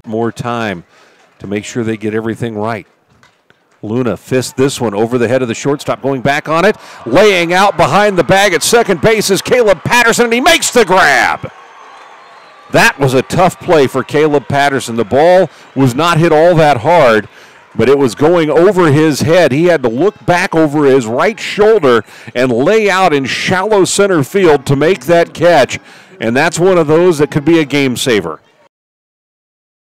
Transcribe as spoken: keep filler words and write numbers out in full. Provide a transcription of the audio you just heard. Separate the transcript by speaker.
Speaker 1: more time to make sure they get everything right. Luna fists this one over the head of the shortstop, going back on it. Laying out behind the bag at second base is Caleb Patterson, and he makes the grab. That was a tough play for Caleb Patterson. The ball was not hit all that hard, but it was going over his head. He had to look back over his right shoulder and lay out in shallow center field to make that catch, and that's one of those that could be a game saver.